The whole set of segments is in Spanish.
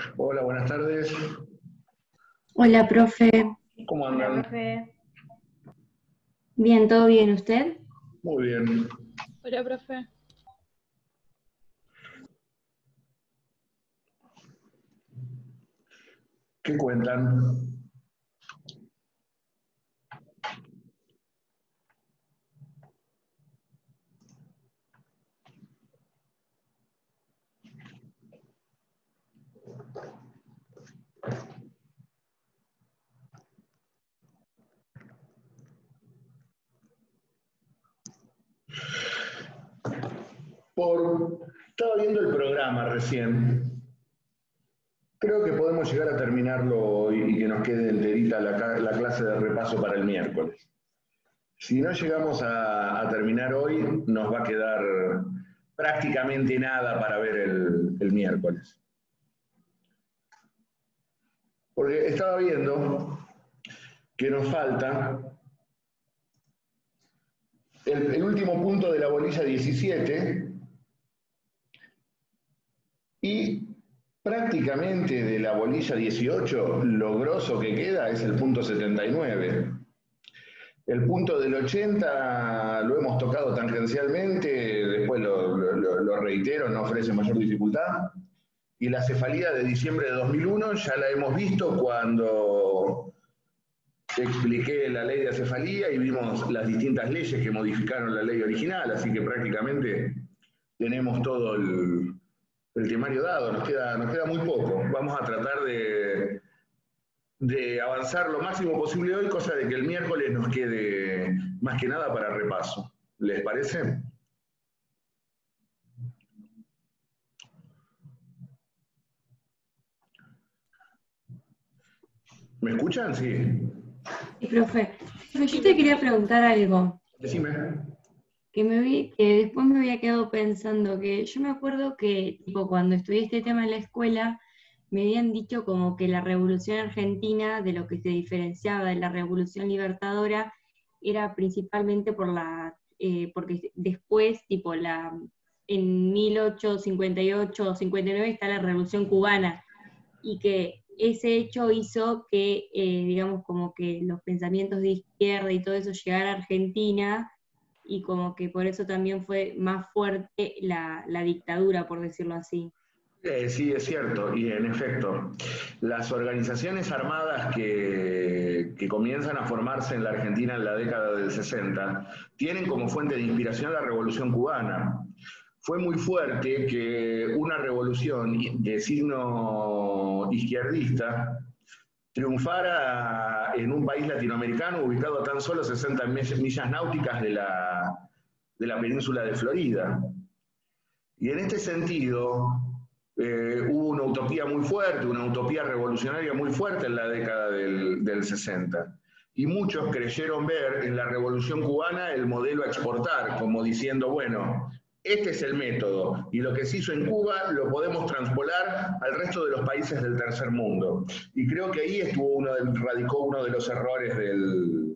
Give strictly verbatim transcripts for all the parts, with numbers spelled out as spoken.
Hola, buenas tardes. Hola, profe. ¿Cómo Hola, andan? profe. Bien, ¿todo bien usted? Muy bien. Hola, profe. ¿Qué cuentan? Por... Estaba viendo el programa recién. Creo que podemos llegar a terminarlo hoy y que nos quede enterita la, ca- la clase de repaso para el miércoles. Si no llegamos a, a terminar hoy, nos va a quedar prácticamente nada para ver el, el miércoles. Porque estaba viendo que nos falta el, el último punto de la bolilla diecisiete y prácticamente de la bolilla dieciocho, lo grosso que queda es el punto setenta y nueve. El punto del ochenta lo hemos tocado tangencialmente, después lo, lo, lo reitero, no ofrece mayor dificultad. Y la cefalía de diciembre de dos mil uno ya la hemos visto cuando expliqué la ley de acefalía y vimos las distintas leyes que modificaron la ley original, así que prácticamente tenemos todo el, el temario dado, nos queda, nos queda muy poco. Vamos a tratar de, de avanzar lo máximo posible hoy, cosa de que el miércoles nos quede más que nada para repaso. ¿Les parece? ¿Me escuchan? Sí. Sí, profe. Profe, Sí, yo te profe. quería preguntar algo, Decime. que me vi, que después me había quedado pensando, que yo me acuerdo que, tipo, cuando estudié este tema en la escuela, me habían dicho como que la Revolución Argentina, de lo que se diferenciaba de la Revolución Libertadora, era principalmente por la, eh, porque después, tipo, la, en mil ochocientos cincuenta y ocho o cincuenta y nueve está la Revolución Cubana, y que ese hecho hizo que, eh, digamos, como que los pensamientos de izquierda y todo eso llegara a Argentina, y como que por eso también fue más fuerte la, la dictadura, por decirlo así. Eh, sí, es cierto, y en efecto, las organizaciones armadas que, que comienzan a formarse en la Argentina en la década del sesenta tienen como fuente de inspiración la Revolución Cubana. Fue muy fuerte que una revolución de signo izquierdista triunfara en un país latinoamericano ubicado a tan solo sesenta millas náuticas de la, de la península de Florida. Y en este sentido, eh, hubo una utopía muy fuerte, una utopía revolucionaria muy fuerte en la década del, del sesenta. Y muchos creyeron ver en la revolución cubana el modelo a exportar, como diciendo, bueno, este es el método, y lo que se hizo en Cuba lo podemos transpolar al resto de los países del tercer mundo. Y creo que ahí estuvo uno de, radicó uno de los errores del,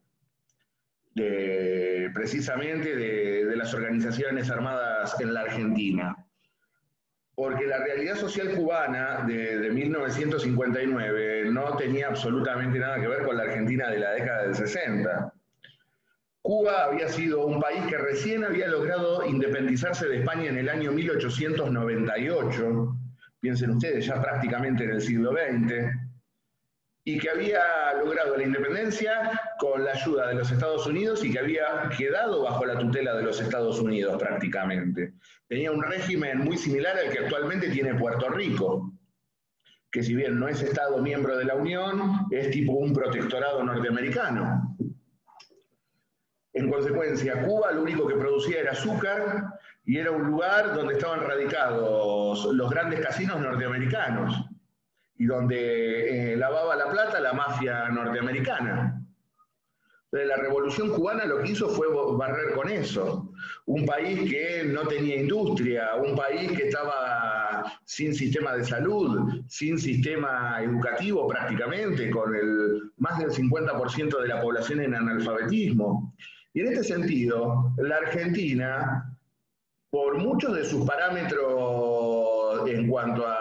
de, precisamente de, de las organizaciones armadas en la Argentina. Porque la realidad social cubana de, de mil novecientos cincuenta y nueve no tenía absolutamente nada que ver con la Argentina de la década del sesenta. Cuba había sido un país que recién había logrado independizarse de España en el año mil ochocientos noventa y ocho, piensen ustedes, ya prácticamente en el siglo veinte, y que había logrado la independencia con la ayuda de los Estados Unidos y que había quedado bajo la tutela de los Estados Unidos prácticamente. Tenía un régimen muy similar al que actualmente tiene Puerto Rico, que si bien no es Estado miembro de la Unión, es tipo un protectorado norteamericano. En consecuencia, Cuba lo único que producía era azúcar y era un lugar donde estaban radicados los grandes casinos norteamericanos y donde eh, lavaba la plata la mafia norteamericana. Entonces, la revolución cubana lo que hizo fue barrer con eso. Un país que no tenía industria, un país que estaba sin sistema de salud, sin sistema educativo prácticamente, con el, más del cincuenta por ciento de la población en analfabetismo. Y en este sentido, la Argentina, por muchos de sus parámetros en cuanto a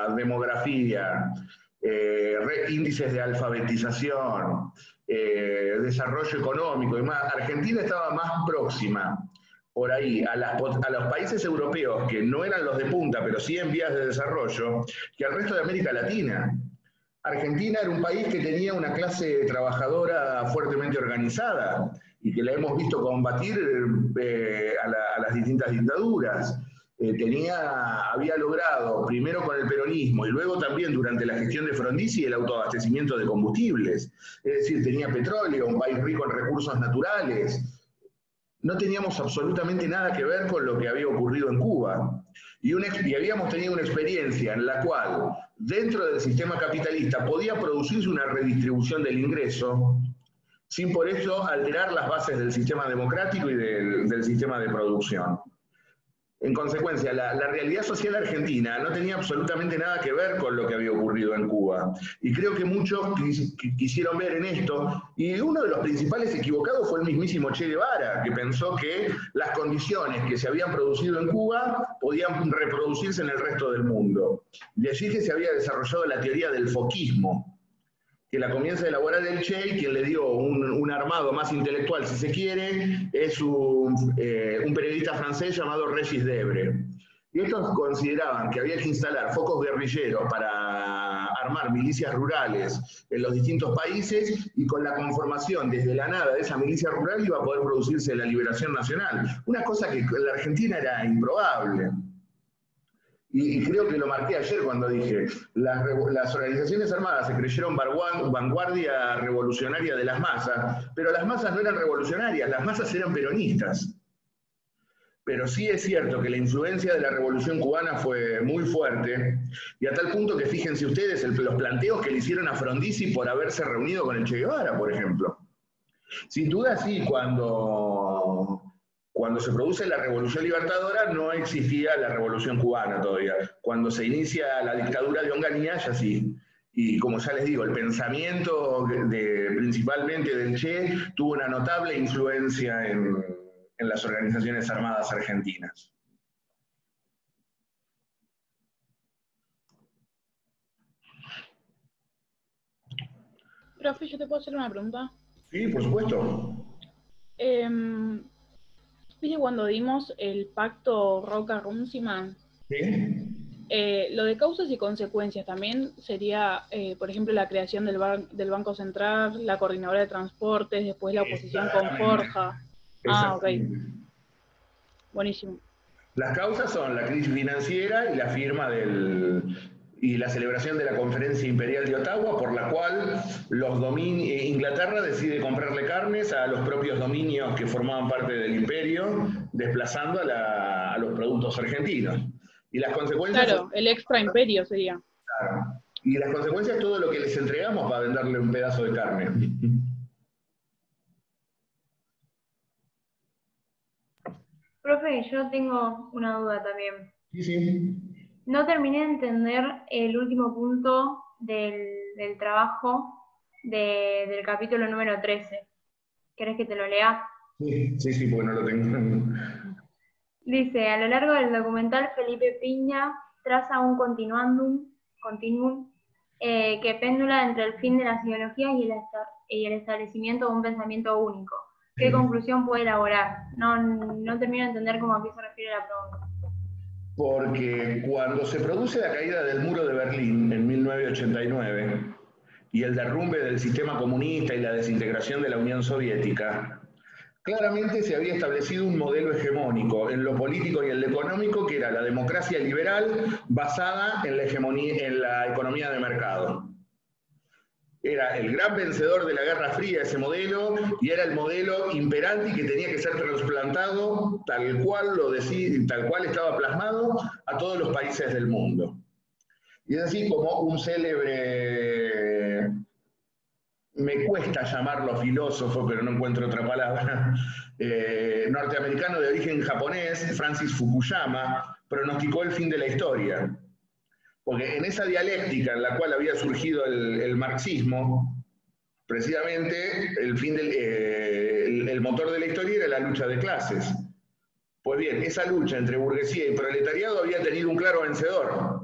demografía, demografía eh, índices de alfabetización, eh, desarrollo económico y más, Argentina estaba más próxima por ahí a, las, a los países europeos que no eran los de punta, pero sí en vías de desarrollo, que al resto de América Latina. Argentina era un país que tenía una clase trabajadora fuertemente organizada y que la hemos visto combatir eh, a, la, a las distintas dictaduras. Eh, tenía, había logrado, primero con el peronismo y luego también durante la gestión de Frondizi, el autoabastecimiento de combustibles. Es decir, tenía petróleo, un país rico en recursos naturales. No teníamos absolutamente nada que ver con lo que había ocurrido en Cuba. Y, una, y habíamos tenido una experiencia en la cual, dentro del sistema capitalista, podía producirse una redistribución del ingreso, sin por eso alterar las bases del sistema democrático y del, del sistema de producción. En consecuencia, la, la realidad social argentina no tenía absolutamente nada que ver con lo que había ocurrido en Cuba. Y creo que muchos quis, quisieron ver en esto, y uno de los principales equivocados fue el mismísimo Che Guevara, que pensó que las condiciones que se habían producido en Cuba podían reproducirse en el resto del mundo. De allí que se había desarrollado la teoría del foquismo, que la comienza a elaborar el Che, y quien le dio un, un armado más intelectual, si se quiere, es un, eh, un periodista francés llamado Régis Debray. Y estos consideraban que había que instalar focos guerrilleros para armar milicias rurales en los distintos países, y con la conformación desde la nada de esa milicia rural iba a poder producirse la liberación nacional. Una cosa que en la Argentina era improbable. Y creo que lo marqué ayer cuando dije, las, las organizaciones armadas se creyeron vanguardia revolucionaria de las masas, pero las masas no eran revolucionarias, las masas eran peronistas. Pero sí es cierto que la influencia de la Revolución Cubana fue muy fuerte, y a tal punto que fíjense ustedes el, los planteos que le hicieron a Frondizi por haberse reunido con el Che Guevara, por ejemplo. Sin duda sí, cuando... Cuando se produce la Revolución Libertadora no existía la Revolución Cubana todavía. Cuando se inicia la dictadura de Onganía ya sí. Y como ya les digo, el pensamiento de, principalmente del Che tuvo una notable influencia en, en las organizaciones armadas argentinas. Profe, ¿yo te puedo hacer una pregunta? Sí, por supuesto. Eh, ¿Viste cuando dimos el pacto Roca-Runciman? Sí. Eh, lo de causas y consecuencias también sería, eh, por ejemplo, la creación del, bar, del Banco Central, la coordinadora de transportes, después la oposición con Forja. Ah, ok. Buenísimo. Las causas son la crisis financiera y la firma del... y la celebración de la Conferencia Imperial de Ottawa, por la cual los dominios, Inglaterra decide comprarle carnes a los propios dominios que formaban parte del imperio, desplazando a, la, a los productos argentinos. Y las consecuencias... Claro, el extra imperio sería. Claro. Y las consecuencias es todo lo que les entregamos para venderle un pedazo de carne. Profe, yo tengo una duda también. Sí, sí. No terminé de entender el último punto del, del trabajo de, del capítulo número trece. ¿Querés que te lo lea? Sí, sí, sí, porque no lo tengo. Dice, a lo largo del documental, Felipe Piña traza un continuum, continuum eh, que péndula entre el fin de las ideologías y el, y el establecimiento de un pensamiento único. ¿Qué conclusión puede elaborar? No, no termino de entender cómo a qué se refiere la pregunta. Porque cuando se produce la caída del muro de Berlín en mil novecientos ochenta y nueve y el derrumbe del sistema comunista y la desintegración de la Unión Soviética, claramente se había establecido un modelo hegemónico en lo político y en lo económico, que era la democracia liberal basada en la, hegemonía, en la economía de mercado. Era el gran vencedor de la Guerra Fría ese modelo, y era el modelo imperante y que tenía que ser trasplantado tal cual, lo decía, tal cual estaba plasmado a todos los países del mundo. Y es así como un célebre, me cuesta llamarlo filósofo, pero no encuentro otra palabra, eh, norteamericano de origen japonés, Francis Fukuyama, pronosticó el fin de la historia. Porque en esa dialéctica en la cual había surgido el, el marxismo, precisamente el, fin del, eh, el, el motor de la historia era la lucha de clases. Pues bien, esa lucha entre burguesía y proletariado había tenido un claro vencedor,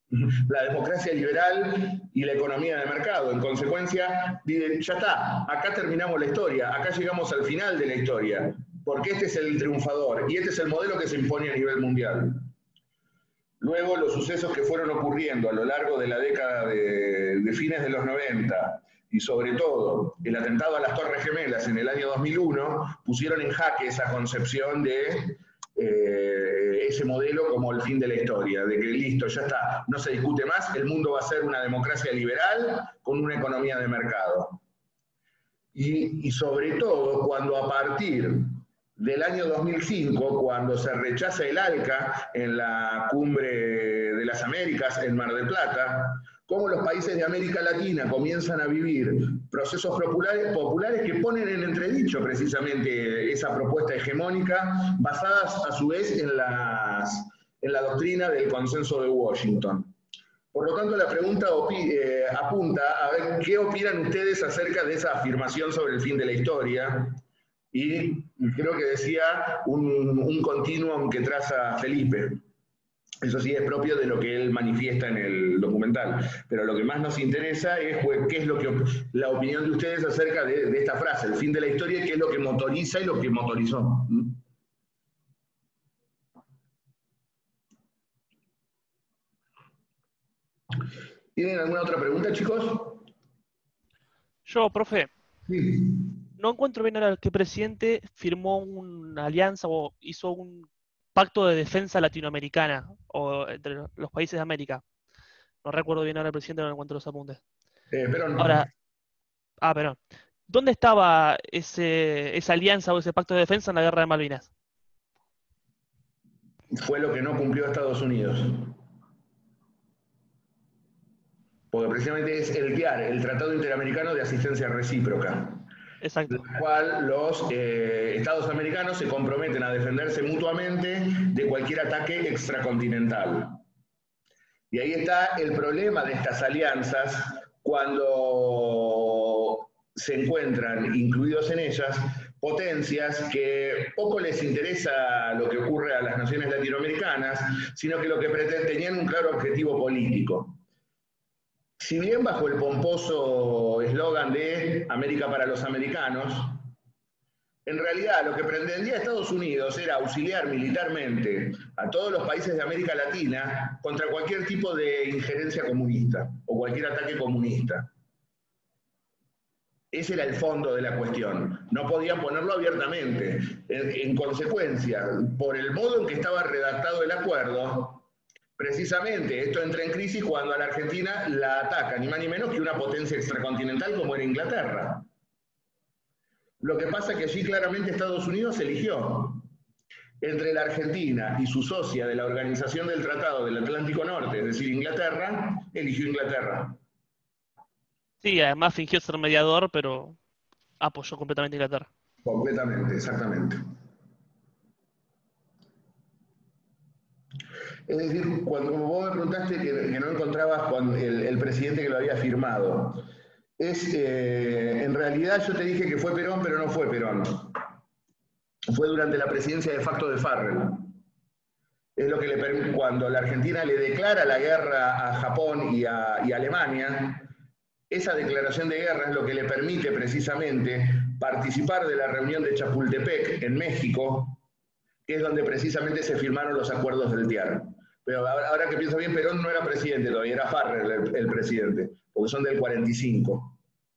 la democracia liberal y la economía de mercado. En consecuencia, dicen, ya está, acá terminamos la historia, acá llegamos al final de la historia, porque este es el triunfador y este es el modelo que se impone a nivel mundial. Luego, los sucesos que fueron ocurriendo a lo largo de la década de, de fines de los noventa, y sobre todo el atentado a las Torres Gemelas en el año dos mil uno, pusieron en jaque esa concepción de eh, ese modelo como el fin de la historia, de que listo, ya está, no se discute más, el mundo va a ser una democracia liberal con una economía de mercado. Y, y sobre todo cuando a partir del año dos mil cinco, cuando se rechaza el ALCA en la Cumbre de las Américas en Mar del Plata, cómo los países de América Latina comienzan a vivir procesos populares, populares que ponen en entredicho precisamente esa propuesta hegemónica, basadas a su vez en, las, en la doctrina del consenso de Washington. Por lo tanto, la pregunta eh, apunta a ver qué opinan ustedes acerca de esa afirmación sobre el fin de la historia, y creo que decía un, un continuum que traza Felipe. Eso sí es propio de lo que él manifiesta en el documental, pero lo que más nos interesa es pues, qué es lo que, la opinión de ustedes acerca de, de esta frase, el fin de la historia, qué es lo que motoriza y lo que motorizó. ¿Tienen alguna otra pregunta, chicos? Yo, profe, Sí. no encuentro bien ahora qué presidente firmó una alianza o hizo un pacto de defensa latinoamericana o entre los países de América. No recuerdo bien ahora el presidente, no encuentro los apuntes. Eh, Perón. Ahora, ah, perdón. ¿Dónde estaba ese, esa alianza o ese pacto de defensa en la guerra de Malvinas? Fue lo que no cumplió Estados Unidos. Porque precisamente es el T I A R, el Tratado Interamericano de Asistencia Recíproca. Exacto. En el cual los eh, estados americanos se comprometen a defenderse mutuamente de cualquier ataque extracontinental. Y ahí está el problema de estas alianzas cuando se encuentran incluidos en ellas potencias que poco les interesa lo que ocurre a las naciones latinoamericanas, sino que lo que pretenden, tenían un claro objetivo político. Si bien bajo el pomposo eslogan de América para los americanos, en realidad lo que pretendía Estados Unidos era auxiliar militarmente a todos los países de América Latina contra cualquier tipo de injerencia comunista o cualquier ataque comunista. Ese era el fondo de la cuestión. No podían ponerlo abiertamente. En, en consecuencia, por el modo en que estaba redactado el acuerdo, precisamente esto entra en crisis cuando a la Argentina la ataca ni más ni menos que una potencia extracontinental como era Inglaterra. Lo que pasa es que allí claramente Estados Unidos eligió entre la Argentina y su socia de la Organización del Tratado del Atlántico Norte, es decir, Inglaterra, eligió Inglaterra. Sí, además fingió ser mediador, pero apoyó completamente a Inglaterra. Completamente, exactamente. Es decir, cuando vos me preguntaste que, que no encontrabas con el, el presidente que lo había firmado, es, eh, en realidad yo te dije que fue Perón, pero no fue Perón. Fue durante la presidencia de facto de Farrell. Es lo que le permite, cuando la Argentina le declara la guerra a Japón y a, y a Alemania, esa declaración de guerra es lo que le permite precisamente participar de la reunión de Chapultepec en México, que es donde precisamente se firmaron los acuerdos del T I A R. Pero ahora, ahora que pienso bien, Perón no era presidente todavía, era Farrell el, el presidente, porque son del cuarenta y cinco.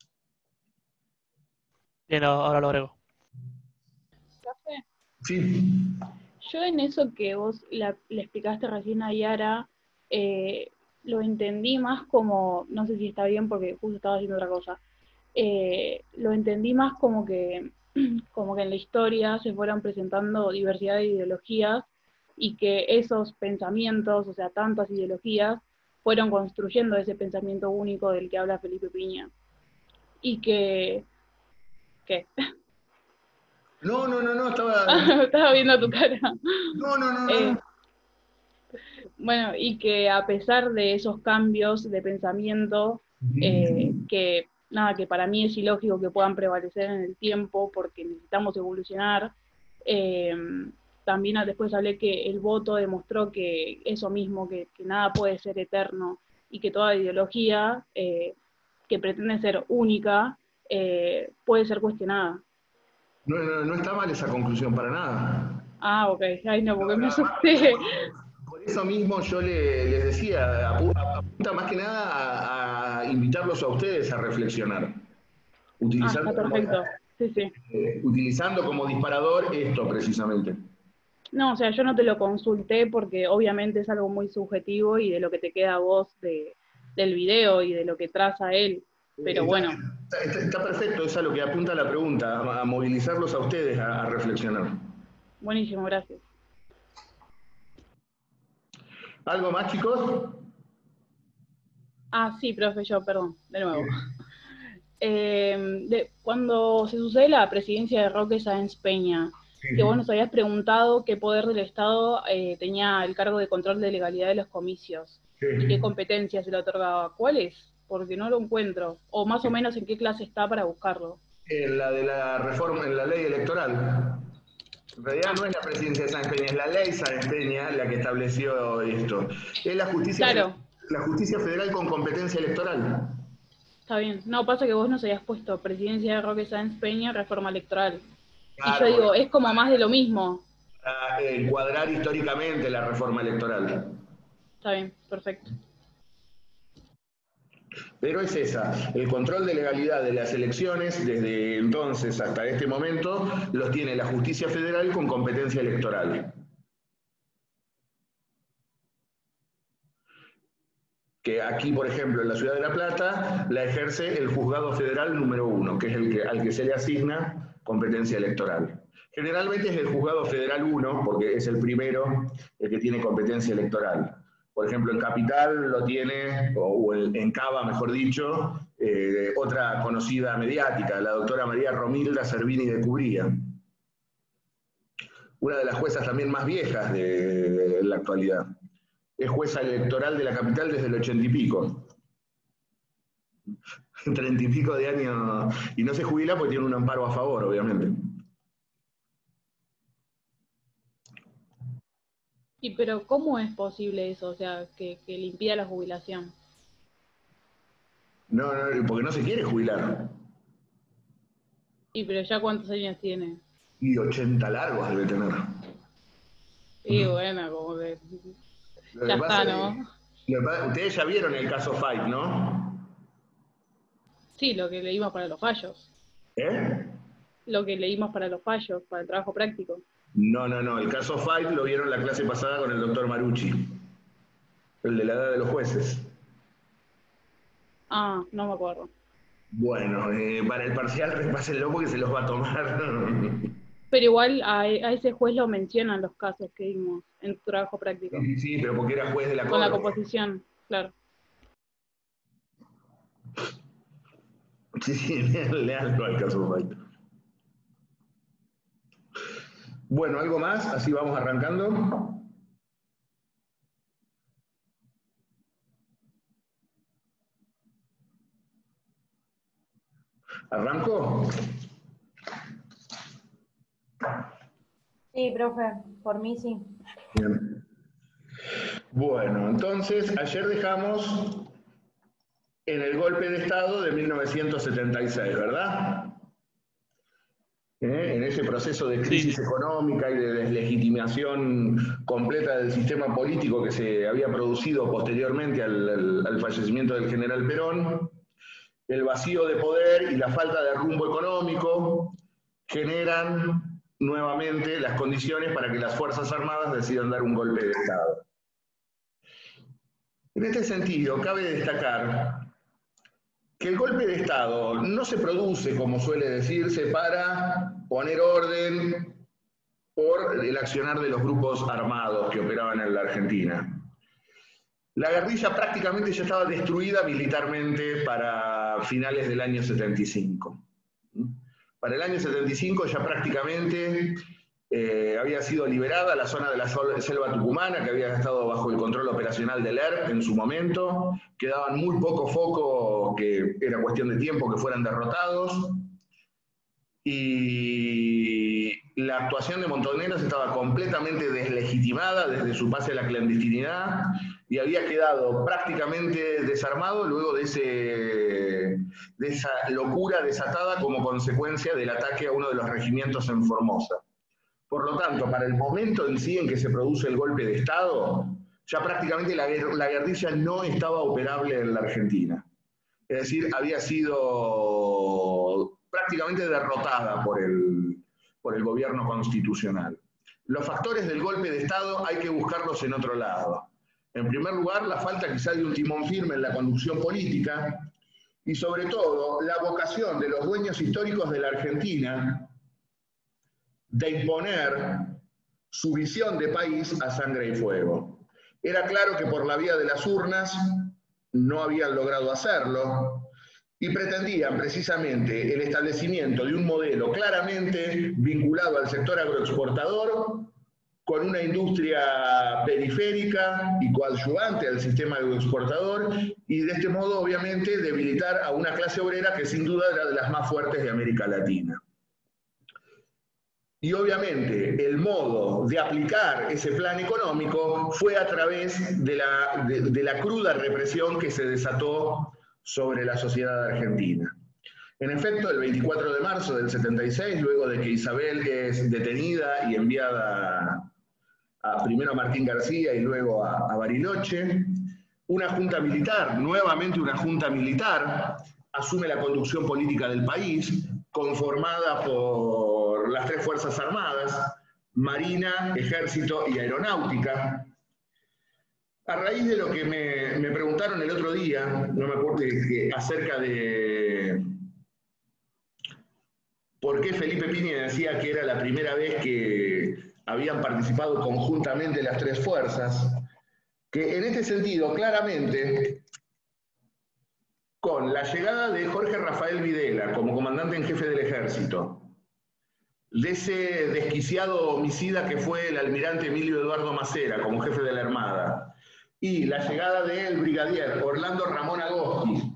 Bien, ahora lo agrego. ¿Profe? Sí. Yo en eso que vos la, le explicaste recién a Yara, eh, lo entendí más como, no sé si está bien porque justo estaba haciendo otra cosa, eh, lo entendí más como que, como que en la historia se fueron presentando diversidad de ideologías y que esos pensamientos, o sea, tantas ideologías, fueron construyendo ese pensamiento único del que habla Felipe Piña. Y que... ¿Qué? No, no, no, no, estaba... Estaba viendo tu cara. No, no, no, no. Eh, bueno, y que a pesar de esos cambios de pensamiento, eh, que nada, que para mí es ilógico que puedan prevalecer en el tiempo porque necesitamos evolucionar, eh, también después hablé que el voto demostró que eso mismo, que, que nada puede ser eterno, y que toda ideología eh, que pretende ser única eh, puede ser cuestionada. No, no, no está mal esa conclusión para nada. Ah, ok. Ay, no, porque No, me no, asusté. por eso mismo yo le, les decía, apunta más que nada a, a invitarlos a ustedes a reflexionar. Utilizando, Ah, está perfecto. Sí, sí. eh, utilizando como disparador esto precisamente. No, o sea, yo no te lo consulté porque obviamente es algo muy subjetivo y de lo que te queda a vos de, del video y de lo que traza él. Pero Está, bueno. Está, está perfecto, es a lo que apunta la pregunta, a, a movilizarlos a ustedes a, a reflexionar. Buenísimo, gracias. ¿Algo más, chicos? Ah, sí, profe, yo, perdón, de nuevo. Eh, de, cuando se sucede la presidencia de Roque Sáenz Peña, sí, que vos nos habías preguntado qué poder del Estado eh, tenía el cargo de control de legalidad de los comicios, sí, y qué competencias se le otorgaba. ¿Cuál es? Porque no lo encuentro. O más o menos en qué clase está para buscarlo. En la de la reforma, en la ley electoral. En realidad no es la presidencia de Sáenz Peña, es la ley Sáenz Peña la que estableció esto. Es la justicia, claro, la justicia federal con competencia electoral. Está bien. No, pasa que vos nos habías puesto presidencia de Roque Sáenz Peña, reforma electoral. Claro, y yo digo, es como más de lo mismo. Para encuadrar históricamente la reforma electoral. Está bien, perfecto. Pero es esa, el control de legalidad de las elecciones, desde entonces hasta este momento, los tiene la justicia federal con competencia electoral. Que aquí, por ejemplo, en la Ciudad de La Plata, la ejerce el Juzgado Federal número uno, que es el que, al que se le asigna competencia electoral. Generalmente es el Juzgado Federal uno, porque es el primero el que tiene competencia electoral. Por ejemplo, en Capital lo tiene, o en Cava, mejor dicho, eh, otra conocida mediática, la doctora María Romilda Servini de Cubría. Una de las juezas también más viejas de, de la actualidad. Es jueza electoral de la Capital desde el ochenta y pico. Treinta y pico de años, y no se jubila porque tiene un amparo a favor, obviamente. Y pero ¿cómo es posible eso? O sea, que, que le impida la jubilación. No, no, porque no se quiere jubilar. Y pero ya cuántos años tiene. Y ochenta largos debe tener. Y bueno, como que ya está, ¿no? Que, ustedes ya vieron el caso Fight, ¿no? Sí, lo que leímos para los fallos. ¿Eh? Lo que leímos para los fallos, para el trabajo práctico. No, no, no. El caso Fight lo vieron la clase pasada con el doctor Marucci. El de la edad de los jueces. Ah, no me acuerdo. Bueno, eh, para el parcial repásenlo porque se los va a tomar. Pero igual a, a ese juez lo mencionan los casos que vimos en tu trabajo práctico. Sí, sí, pero porque era juez de la Corte. Con la composición, claro. Sí, sí, le algo al caso Fight. Bueno, ¿algo más? Así vamos arrancando. ¿Arranco? Sí, profe, por mí sí. Bien. Bueno, entonces, ayer dejamos en el golpe de Estado de mil novecientos setenta y seis, ¿verdad? ¿Eh? En ese proceso de crisis sí. económica y de deslegitimación completa del sistema político que se había producido posteriormente al, al, al fallecimiento del general Perón, el vacío de poder y la falta de rumbo económico generan nuevamente las condiciones para que las Fuerzas Armadas decidan dar un golpe de Estado. En este sentido, cabe destacar que el golpe de Estado no se produce, como suele decirse, para poner orden por el accionar de los grupos armados que operaban en la Argentina. La guerrilla prácticamente ya estaba destruida militarmente para finales del año setenta y cinco. Para el año setenta y cinco ya prácticamente eh, había sido liberada la zona de la selva tucumana, que había estado bajo el control operacional del E R P en su momento. Quedaban muy pocos focos, que era cuestión de tiempo que fueran derrotados. Y la la actuación de Montoneros estaba completamente deslegitimada desde su pase a la clandestinidad y había quedado prácticamente desarmado luego de, ese, de esa locura desatada como consecuencia del ataque a uno de los regimientos en Formosa. Por lo tanto, para el momento en sí en que se produce el golpe de Estado, ya prácticamente la, la guerrilla no estaba operable en la Argentina. Es decir, había sido prácticamente derrotada por el, por el gobierno constitucional. Los factores del golpe de Estado hay que buscarlos en otro lado. En primer lugar, la falta quizá de un timón firme en la conducción política y sobre todo la vocación de los dueños históricos de la Argentina de imponer su visión de país a sangre y fuego. Era claro que por la vía de las urnas no habían logrado hacerlo y pretendían precisamente el establecimiento de un modelo claramente vinculado al sector agroexportador, con una industria periférica y coadyuvante al sistema agroexportador, y de este modo obviamente debilitar a una clase obrera que sin duda era de las más fuertes de América Latina. Y obviamente el modo de aplicar ese plan económico fue a través de la, de, de la cruda represión que se desató sobre la sociedad argentina. En efecto, el veinticuatro de marzo del setenta y seis, luego de que Isabel es detenida y enviada a, primero a Martín García y luego a, a Bariloche, una junta militar, nuevamente una junta militar, asume la conducción política del país, conformada por las tres Fuerzas Armadas, Marina, Ejército y Aeronáutica. A raíz de lo que me, me preguntaron el otro día, no me acuerdo, que, acerca de por qué Felipe Piña decía que era la primera vez que habían participado conjuntamente las tres fuerzas, que en este sentido, claramente, con la llegada de Jorge Rafael Videla como comandante en jefe del ejército, de ese desquiciado homicida que fue el almirante Emilio Eduardo Macera como jefe de la Armada, y la llegada del brigadier Orlando Ramón Agosti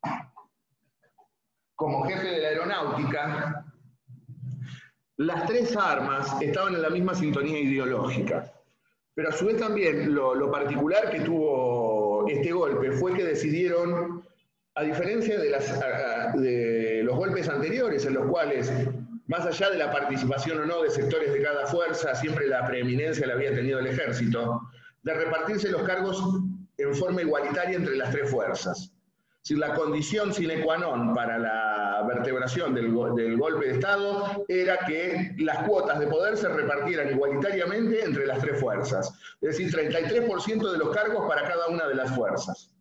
como jefe de la Aeronáutica, las tres armas estaban en la misma sintonía ideológica. Pero a su vez también lo, lo particular que tuvo este golpe fue que decidieron, a diferencia de, las, de los golpes anteriores, en los cuales, más allá de la participación o no de sectores de cada fuerza, siempre la preeminencia la había tenido el ejército, de repartirse los cargos en forma igualitaria entre las tres fuerzas. Es decir, la condición sine qua non para la vertebración del, del golpe de Estado era que las cuotas de poder se repartieran igualitariamente entre las tres fuerzas. Es decir, treinta y tres por ciento de los cargos para cada una de las fuerzas.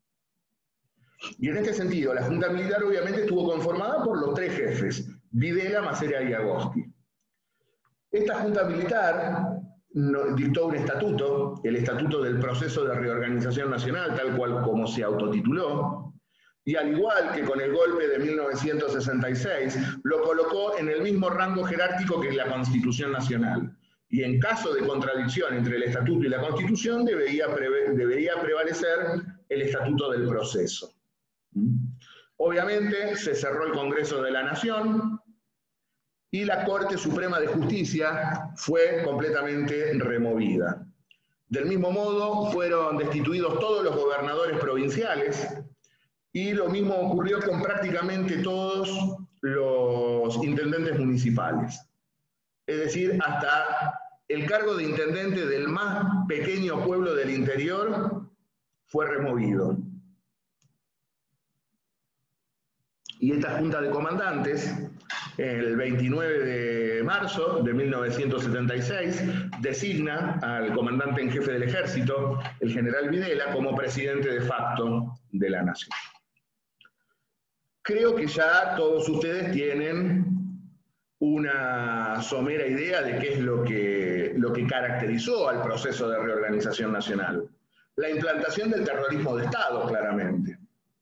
Y en este sentido, la Junta Militar obviamente estuvo conformada por los tres jefes, Videla, Macera y Agosti. Esta Junta Militar no, dictó un estatuto, el Estatuto del Proceso de Reorganización Nacional, tal cual como se autotituló, y al igual que con el golpe de mil novecientos sesenta y seis, lo colocó en el mismo rango jerárquico que la Constitución Nacional. Y en caso de contradicción entre el Estatuto y la Constitución, debería, preve, debería prevalecer el Estatuto del Proceso. Obviamente se cerró el Congreso de la Nación y la Corte Suprema de Justicia fue completamente removida. Del mismo modo, fueron destituidos todos los gobernadores provinciales y lo mismo ocurrió con prácticamente todos los intendentes municipales. Es decir, hasta el cargo de intendente del más pequeño pueblo del interior fue removido. Y esta Junta de Comandantes, el veintinueve de marzo de mil novecientos setenta y seis, designa al comandante en jefe del ejército, el general Videla, como presidente de facto de la nación. Creo que ya todos ustedes tienen una somera idea de qué es lo que, lo que caracterizó al proceso de reorganización nacional. La implantación del terrorismo de Estado, claramente.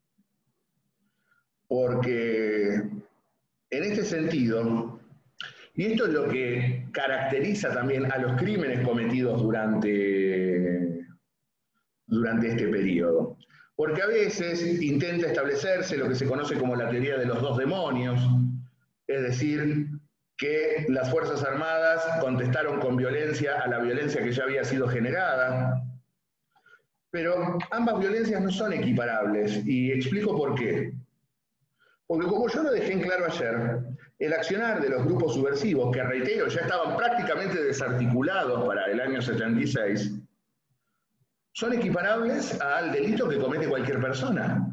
Porque en este sentido, y esto es lo que caracteriza también a los crímenes cometidos durante, durante este periodo, porque a veces intenta establecerse lo que se conoce como la teoría de los dos demonios, es decir, que las Fuerzas Armadas contestaron con violencia a la violencia que ya había sido generada. Pero ambas violencias no son equiparables, y explico por qué. Porque como yo lo dejé en claro ayer, el accionar de los grupos subversivos, que reitero, ya estaban prácticamente desarticulados para el año setenta y seis, son equiparables al delito que comete cualquier persona.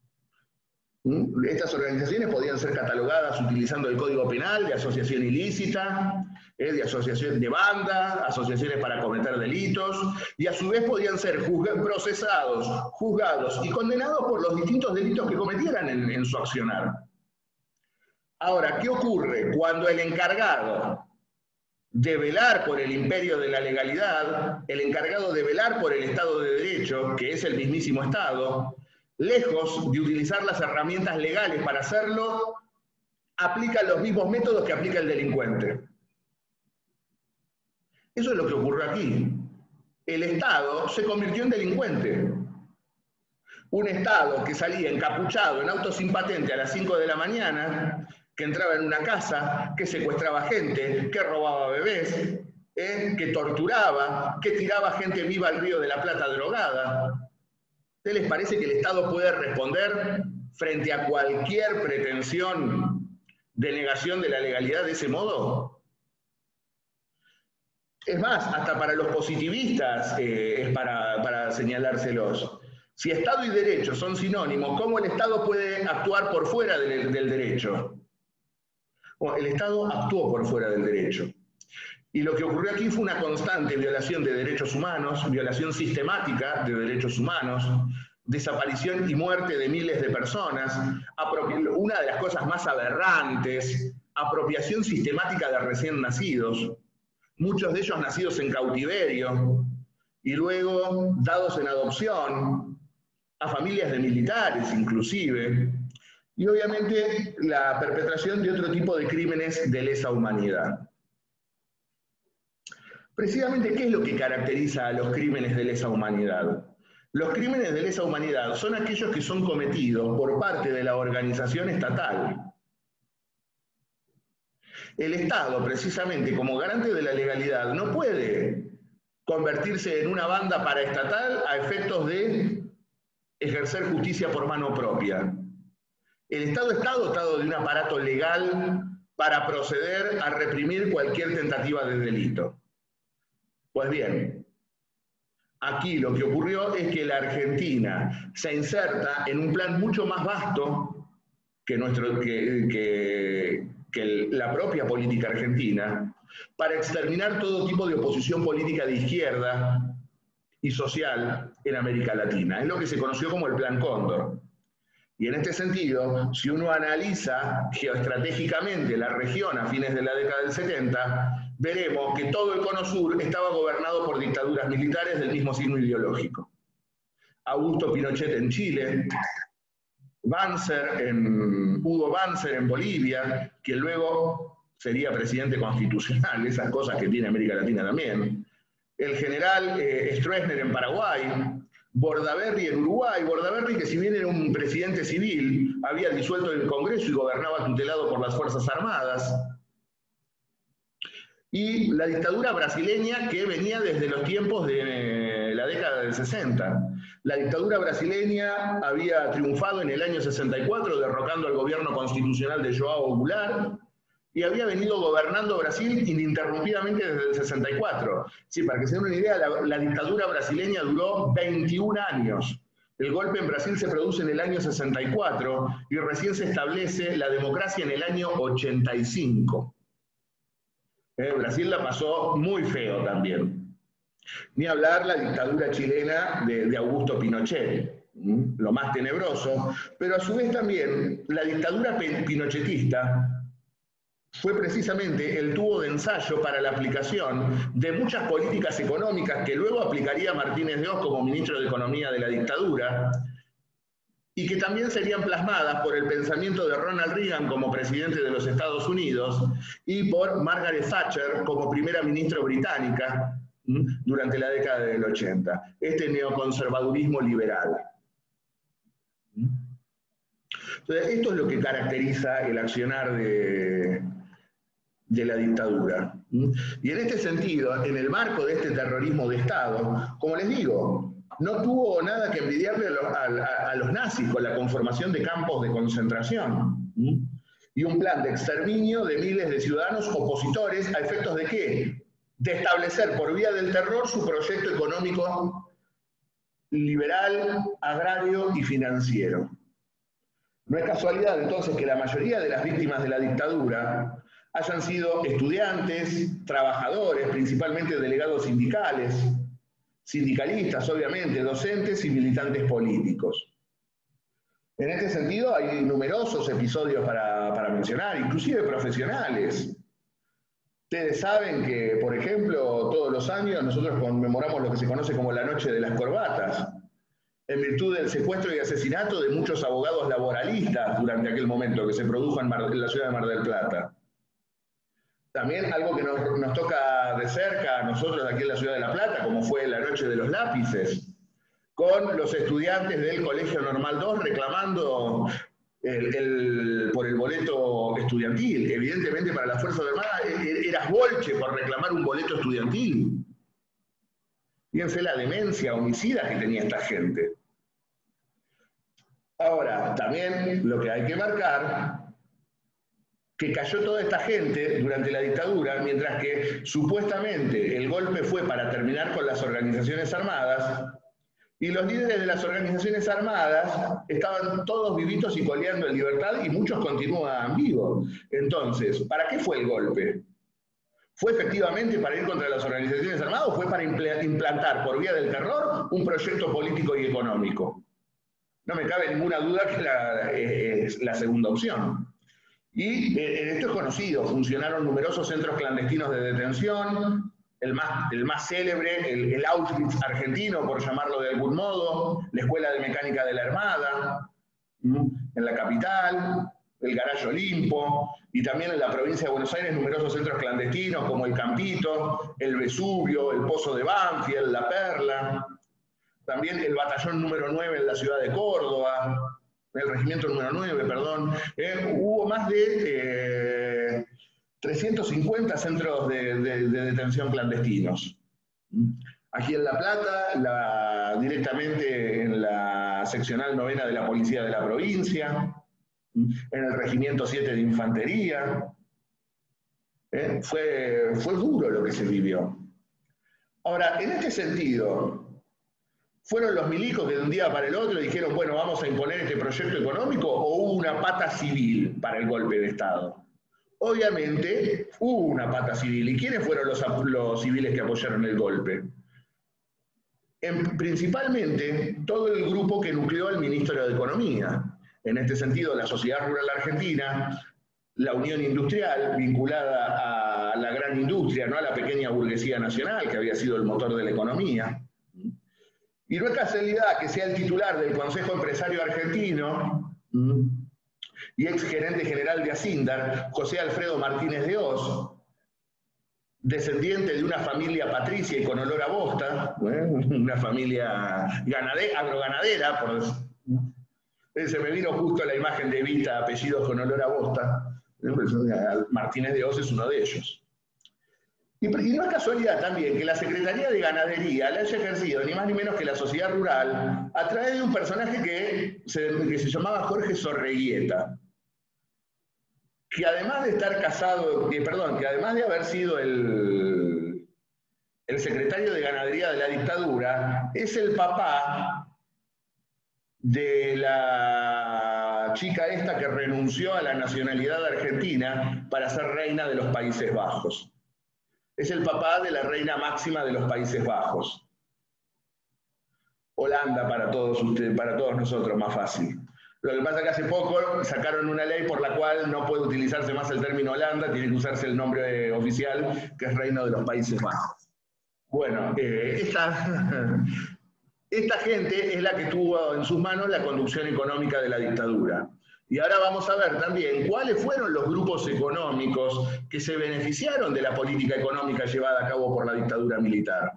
Estas organizaciones podían ser catalogadas utilizando el Código Penal de asociación ilícita, eh, de asociación de banda, asociaciones para cometer delitos, y a su vez podían ser procesados, juzgados y condenados por los distintos delitos que cometieran en, en su accionar. Ahora, ¿qué ocurre cuando el encargado de velar por el imperio de la legalidad, el encargado de velar por el Estado de Derecho, que es el mismísimo Estado, lejos de utilizar las herramientas legales para hacerlo, aplica los mismos métodos que aplica el delincuente? Eso es lo que ocurrió aquí. El Estado se convirtió en delincuente. Un Estado que salía encapuchado en auto sin patente a las cinco de la mañana, que entraba en una casa, que secuestraba gente, que robaba bebés, ¿eh? que torturaba, que tiraba gente viva al Río de la Plata drogada. ¿A ustedes les parece que el Estado puede responder frente a cualquier pretensión de negación de la legalidad de ese modo? Es más, hasta para los positivistas eh, es para, para señalárselos. Si Estado y derecho son sinónimos, ¿cómo el Estado puede actuar por fuera del, del derecho? Bueno, el Estado actuó por fuera del derecho. Y lo que ocurrió aquí fue una constante violación de derechos humanos, violación sistemática de derechos humanos, desaparición y muerte de miles de personas, una de las cosas más aberrantes, apropiación sistemática de recién nacidos, muchos de ellos nacidos en cautiverio y luego dados en adopción a familias de militares inclusive, y obviamente la perpetración de otro tipo de crímenes de lesa humanidad. Precisamente, ¿qué es lo que caracteriza a los crímenes de lesa humanidad? Los crímenes de lesa humanidad son aquellos que son cometidos por parte de la organización estatal. El Estado, precisamente, como garante de la legalidad, no puede convertirse en una banda paraestatal a efectos de ejercer justicia por mano propia. El Estado está dotado de un aparato legal para proceder a reprimir cualquier tentativa de delito. Pues bien, aquí lo que ocurrió es que la Argentina se inserta en un plan mucho más vasto que, nuestro, que, que, que el, la propia política argentina, para exterminar todo tipo de oposición política de izquierda y social en América Latina. Es lo que se conoció como el Plan Cóndor. Y en este sentido, si uno analiza geoestratégicamente la región a fines de la década del setenta, veremos que todo el cono sur estaba gobernado por dictaduras militares del mismo signo ideológico. Augusto Pinochet en Chile, Banzer en, Hugo Banzer en Bolivia, que luego sería presidente constitucional, esas cosas que tiene América Latina también. El general eh, Stroessner en Paraguay, Bordaberry en Uruguay, Bordaberry que si bien era un presidente civil, había disuelto el Congreso y gobernaba tutelado por las Fuerzas Armadas. Y la dictadura brasileña que venía desde los tiempos de la década del sesenta. La dictadura brasileña había triunfado en el año sesenta y cuatro, derrocando al gobierno constitucional de João Goulart, y había venido gobernando Brasil ininterrumpidamente desde el sesenta y cuatro. Sí, para que se den una idea, la, la dictadura brasileña duró veintiún años. El golpe en Brasil se produce en el año sesenta y cuatro y recién se establece la democracia en el año ochenta y cinco. Eh, Brasil la pasó muy feo también. Ni hablar la dictadura chilena de, de Augusto Pinochet, ¿m? Lo más tenebroso, pero a su vez también la dictadura pinochetista fue precisamente el tubo de ensayo para la aplicación de muchas políticas económicas que luego aplicaría Martínez de Oz como ministro de Economía de la dictadura, y que también serían plasmadas por el pensamiento de Ronald Reagan como presidente de los Estados Unidos y por Margaret Thatcher como primera ministra británica durante la década del ochenta. Este neoconservadurismo liberal. Entonces, esto es lo que caracteriza el accionar de, de la dictadura. Y en este sentido, en el marco de este terrorismo de Estado, como les digo, no tuvo nada que envidiarle a los, a, a los nazis con la conformación de campos de concentración y un plan de exterminio de miles de ciudadanos opositores a efectos de ¿qué? De establecer por vía del terror su proyecto económico liberal, agrario y financiero. No es casualidad entonces que la mayoría de las víctimas de la dictadura hayan sido estudiantes, trabajadores, principalmente delegados sindicales, sindicalistas, obviamente, docentes y militantes políticos. En este sentido hay numerosos episodios para, para mencionar, inclusive profesionales. Ustedes saben que, por ejemplo, todos los años nosotros conmemoramos lo que se conoce como la Noche de las Corbatas, en virtud del secuestro y asesinato de muchos abogados laboralistas durante aquel momento que se produjo en, Mar, en la ciudad de Mar del Plata. También algo que nos, nos toca de cerca a nosotros aquí en la ciudad de La Plata, como fue la Noche de los Lápices, con los estudiantes del Colegio Normal dos reclamando el, el, por el boleto estudiantil. Evidentemente para las Fuerzas Armadas eras bolche por reclamar un boleto estudiantil. Fíjense la demencia homicida que tenía esta gente. Ahora, también lo que hay que marcar, que cayó toda esta gente durante la dictadura, mientras que supuestamente el golpe fue para terminar con las organizaciones armadas, y los líderes de las organizaciones armadas estaban todos vivitos y coleando en libertad, y muchos continúan vivos. Entonces, ¿para qué fue el golpe? ¿Fue efectivamente para ir contra las organizaciones armadas o fue para implantar por vía del terror un proyecto político y económico? No me cabe ninguna duda que la, es la segunda opción. Y eh, esto es conocido, funcionaron numerosos centros clandestinos de detención, el más, el más célebre, el, el Auschwitz argentino, por llamarlo de algún modo, la Escuela de Mecánica de la Armada, ¿m? en la capital, el Garayo Olimpo, y también en la provincia de Buenos Aires numerosos centros clandestinos como el Campito, el Vesubio, el Pozo de Banfield, la Perla, también el batallón número nueve en la ciudad de Córdoba, el regimiento número nueve, perdón. Eh, hubo más de eh, trescientos cincuenta centros de, de, de detención clandestinos. Aquí en La Plata, la, directamente en la seccional novena de la Policía de la Provincia, en el regimiento siete de Infantería. Eh, fue, fue duro lo que se vivió. Ahora, en este sentido, ¿fueron los milicos que de un día para el otro dijeron, bueno, vamos a imponer este proyecto económico, o hubo una pata civil para el golpe de Estado? Obviamente hubo una pata civil. ¿Y quiénes fueron los, los civiles que apoyaron el golpe? En, principalmente todo el grupo que nucleó al Ministerio de Economía. En este sentido, la Sociedad Rural Argentina, la Unión Industrial, vinculada a la gran industria, no a la pequeña burguesía nacional, que había sido el motor de la economía. Y no es casualidad que sea el titular del Consejo Empresario Argentino y ex gerente general de Asindar, José Alfredo Martínez de Hoz, descendiente de una familia patricia y con olor a bosta, ¿eh? una familia ganadera, agroganadera, por decir. Se me vino justo la imagen de Evita, apellidos con olor a bosta. Martínez de Hoz es uno de ellos. Y no es casualidad también que la Secretaría de Ganadería la haya ejercido ni más ni menos que la Sociedad Rural a través de un personaje que se, que se llamaba Jorge Sorreguieta, que además de estar casado, que, perdón, que además de haber sido el, el secretario de Ganadería de la dictadura, es el papá de la chica esta que renunció a la nacionalidad argentina para ser reina de los Países Bajos. Es el papá de la reina máxima de los Países Bajos. Holanda para todos ustedes, para todos nosotros, más fácil. Lo que pasa es que hace poco sacaron una ley por la cual no puede utilizarse más el término Holanda, tiene que usarse el nombre oficial, que es Reino de los Países Bajos. Bueno, eh, esta, esta gente es la que tuvo en sus manos la conducción económica de la dictadura. Y ahora vamos a ver también cuáles fueron los grupos económicos que se beneficiaron de la política económica llevada a cabo por la dictadura militar.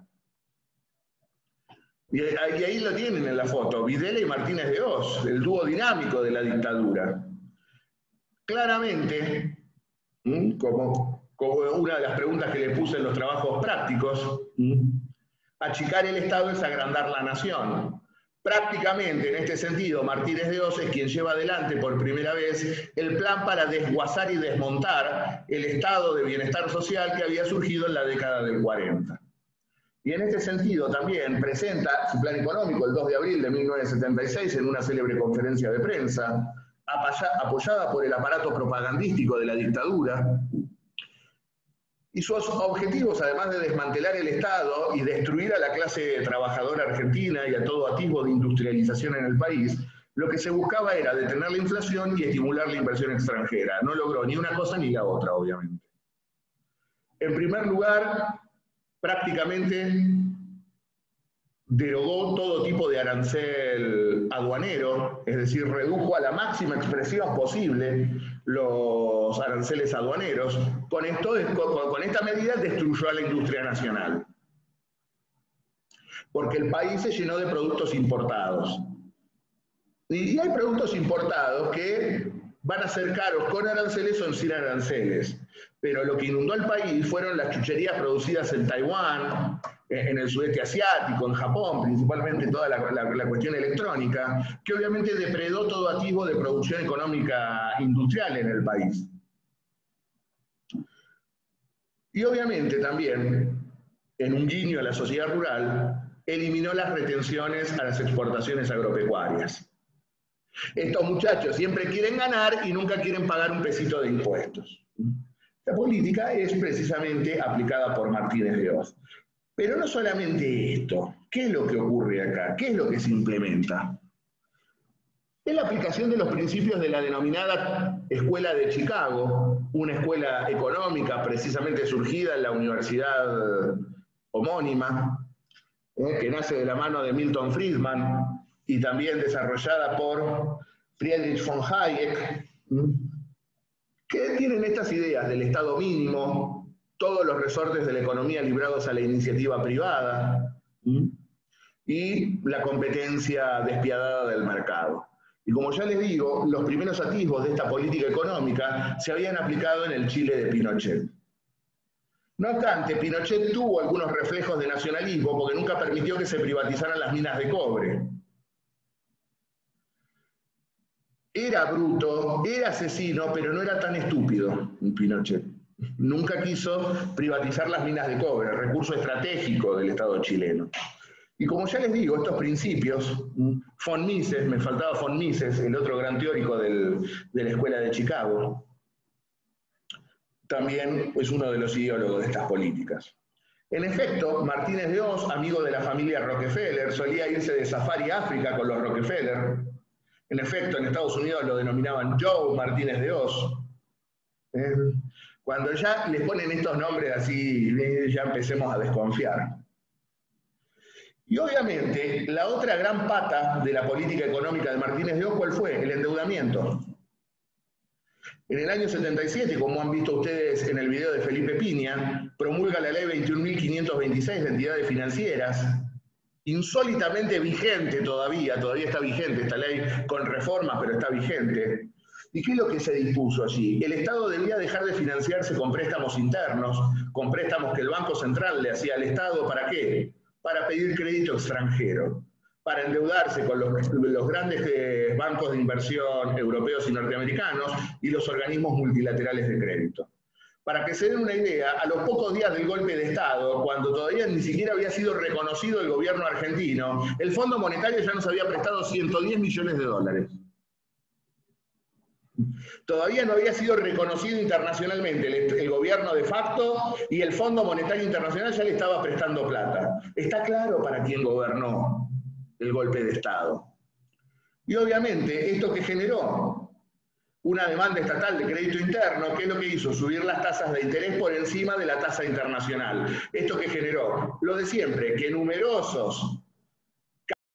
Y ahí lo tienen en la foto, Videla y Martínez de Hoz, el dúo dinámico de la dictadura. Claramente, como, como una de las preguntas que le puse en los trabajos prácticos, achicar el Estado es agrandar la nación. Prácticamente, en este sentido, Martínez de Oz es quien lleva adelante por primera vez el plan para desguazar y desmontar el estado de bienestar social que había surgido en la década del cuarenta. Y en este sentido también presenta su plan económico el dos de abril de mil novecientos setenta y seis en una célebre conferencia de prensa, apoyada por el aparato propagandístico de la dictadura. Y sus objetivos, además de desmantelar el Estado y destruir a la clase trabajadora argentina y a todo atisbo de industrialización en el país, lo que se buscaba era detener la inflación y estimular la inversión extranjera. No logró ni una cosa ni la otra, obviamente. En primer lugar, prácticamente derogó todo tipo de arancel aduanero, es decir, redujo a la máxima expresión posible los aranceles aduaneros. Con, esto, con, con esta medida destruyó a la industria nacional, porque el país se llenó de productos importados. Y hay productos importados que van a ser caros con aranceles o sin aranceles, pero lo que inundó al país fueron las chucherías producidas en Taiwán, en el sudeste asiático, en Japón, principalmente toda la, la, la cuestión electrónica, que obviamente depredó todo atisbo de producción económica industrial en el país. Y obviamente también, en un guiño a la sociedad rural, eliminó las retenciones a las exportaciones agropecuarias. Estos muchachos siempre quieren ganar y nunca quieren pagar un pesito de impuestos. La política es precisamente aplicada por Martínez de Oz. Pero no solamente esto. ¿Qué es lo que ocurre acá? ¿Qué es lo que se implementa? Es la aplicación de los principios de la denominada Escuela de Chicago, una escuela económica precisamente surgida en la universidad homónima, eh, que nace de la mano de Milton Friedman y también desarrollada por Friedrich von Hayek, que tienen estas ideas del Estado mínimo, todos los resortes de la economía librados a la iniciativa privada, ¿sí?, y la competencia despiadada del mercado. Y como ya les digo, los primeros atisbos de esta política económica se habían aplicado en el Chile de Pinochet. No obstante, Pinochet tuvo algunos reflejos de nacionalismo porque nunca permitió que se privatizaran las minas de cobre. Era bruto, era asesino, pero no era tan estúpido, Pinochet. Nunca quiso privatizar las minas de cobre, el recurso estratégico del Estado chileno. Y como ya les digo, estos principios, von Mises, me faltaba von Mises, el otro gran teórico del, de la Escuela de Chicago, también es uno de los ideólogos de estas políticas. En efecto, Martínez de Oz, amigo de la familia Rockefeller, solía irse de safari a África con los Rockefeller. En efecto, en Estados Unidos lo denominaban Joe Martínez de Oz. ¿Eh? Cuando ya les ponen estos nombres así, ya empecemos a desconfiar. Y obviamente, la otra gran pata de la política económica de Martínez de Oz, ¿cuál fue? El endeudamiento. En el año setenta y siete, como han visto ustedes en el video de Felipe Piña, promulga la ley veintiún mil quinientos veintiséis de entidades financieras, insólitamente vigente todavía, todavía está vigente esta ley con reformas, pero está vigente. ¿Y qué es lo que se dispuso allí? El Estado debía dejar de financiarse con préstamos internos, con préstamos que el Banco Central le hacía al Estado, ¿para qué? Para pedir crédito extranjero, para endeudarse con los, los grandes eh, bancos de inversión europeos y norteamericanos y los organismos multilaterales de crédito. Para que se den una idea, a los pocos días del golpe de Estado, cuando todavía ni siquiera había sido reconocido el gobierno argentino, el Fondo Monetario ya nos había prestado ciento diez millones de dólares. Todavía no había sido reconocido internacionalmente el, el gobierno de facto y el Fondo Monetario Internacional ya le estaba prestando plata. Está claro para quién gobernó el golpe de Estado. Y obviamente, ¿esto que generó? Una demanda estatal de crédito interno, ¿qué es lo que hizo? Subir las tasas de interés por encima de la tasa internacional. ¿Esto que generó? Lo de siempre, que numerosos